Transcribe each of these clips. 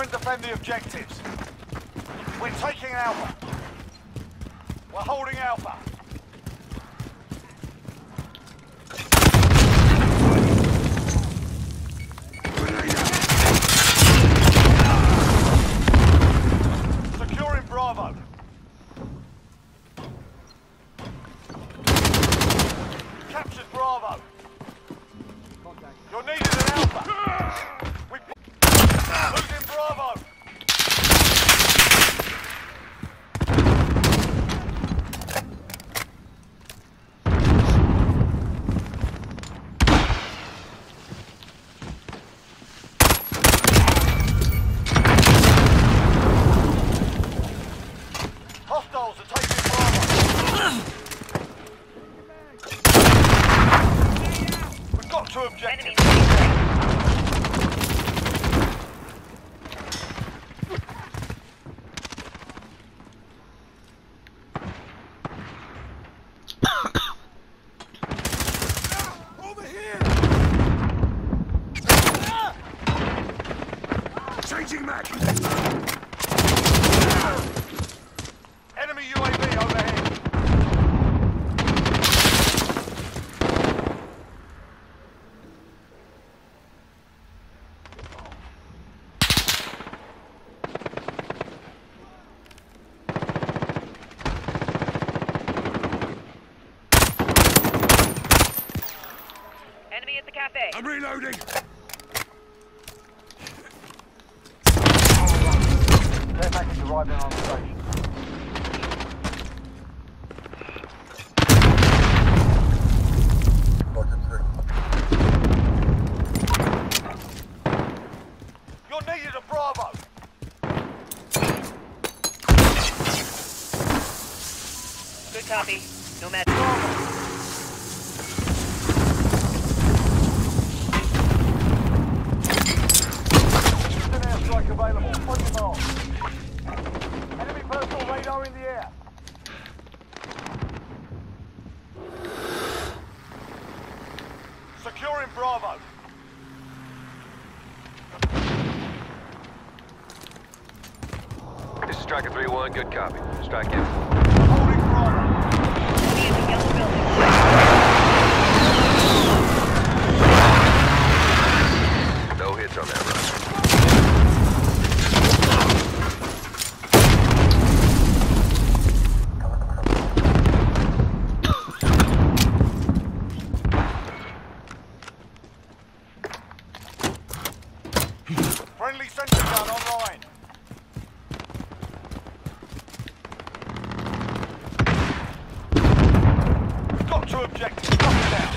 Secure and defend the objectives. We're taking Alpha. We're holding Alpha. Securing Bravo. Captured Bravo. You're needed at Alpha. Losing Bravo. Hostiles are taking Bravo. We've got two objectives. Over here! Changing mag! Enemy UAV overhead. Enemy at the cafe. I'm reloading! Care package arriving on station. You're needed at Bravo. Good copy. No match. Instant airstrike available. On your mark. Enemy personal radar in the air. Securing Bravo. This is Striker 3-1, good copy. Strike in. Holding Bravo. Enemy in the yellow building. No hits on that run. Friendly sentry gun online. We've got two objectives. Knock it down.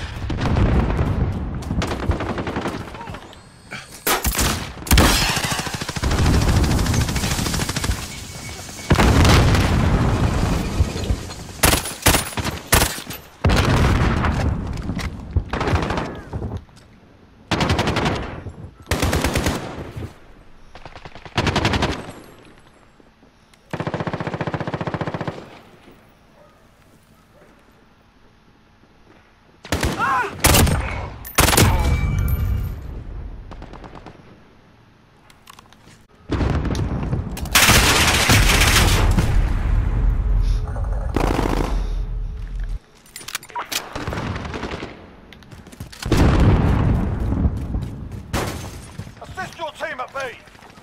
Assist your team at B.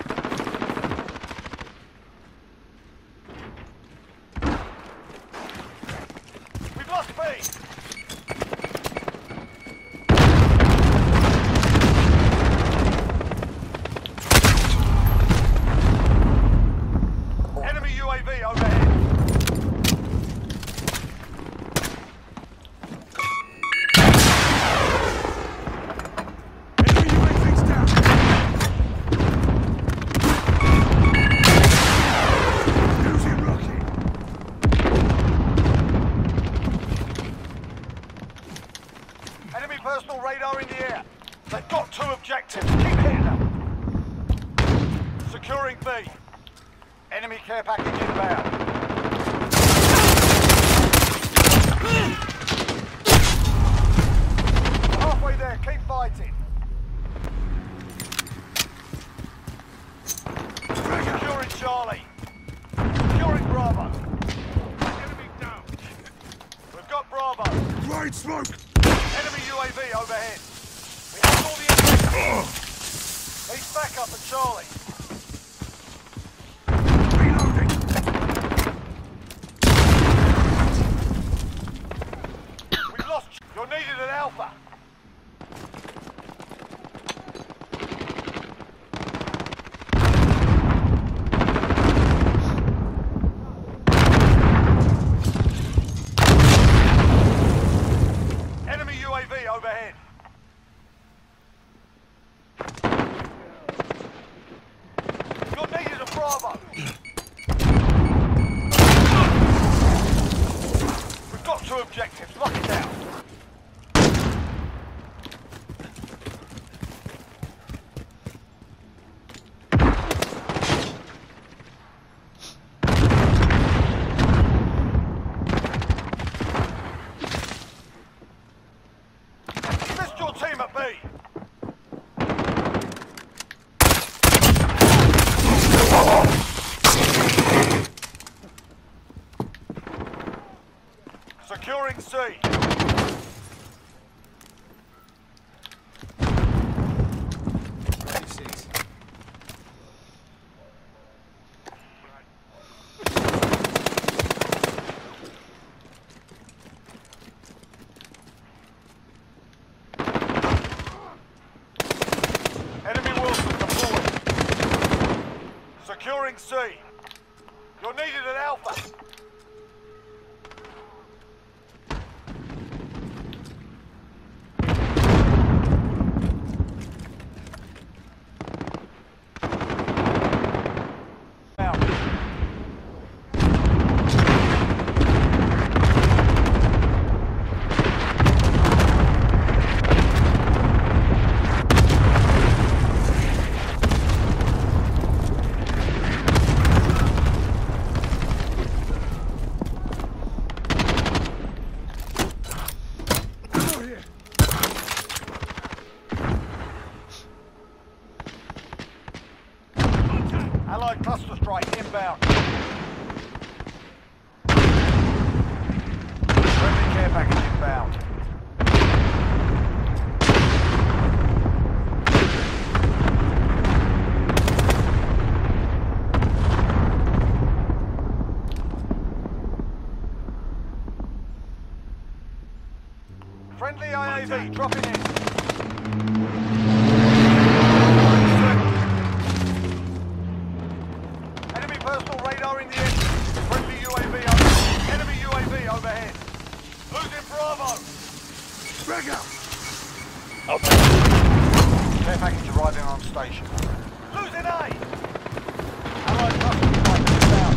We've lost B. Enemy UAV overhead. Enemy UAV's down! Losing Rocky! Enemy personal radar in the air. They've got two objectives. Keep hitting them. Securing B. Enemy care package inbound. Halfway there. Keep fighting. UAV overhead. We have all the objectives. He's back up at Charlie. Reloading. We've lost. You're needed at Alpha. Enemy UAV overhead. You're needed at Bravo. We've got 2 objectives. Lock it down. You missed your team at B. Securing C. 36. Enemy Wilson deployed. Securing C. You're needed at Alpha. Out. Over here. Allied cluster strike inbound. Friendly care package inbound. Friendly IAV dropping in. Enemy personal radar in the air. Friendly UAV overhead. Enemy UAV overhead. Losing Bravo. Frag out. Care package arriving on station. Losing A. Allied cluster strike inbound.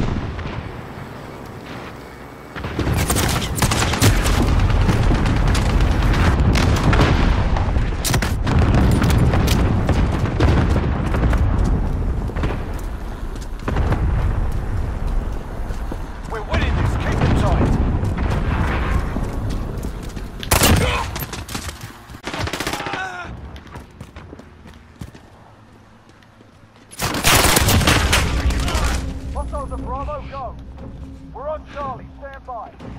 We're winning this. Keep it tight. Hostiles at Bravo, go. We're on Charlie. Stand by.